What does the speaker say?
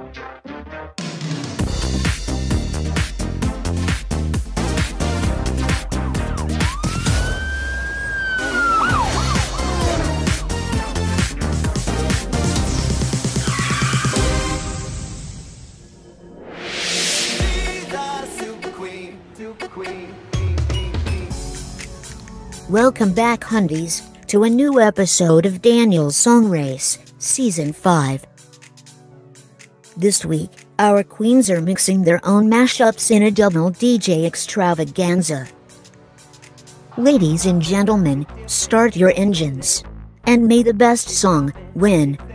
Welcome back, Hundies, to a new episode of Daniel's Song Race, Season 5. This week, our queens are mixing their own mashups in a double DJ extravaganza. Ladies and gentlemen, start your engines. And may the best song win.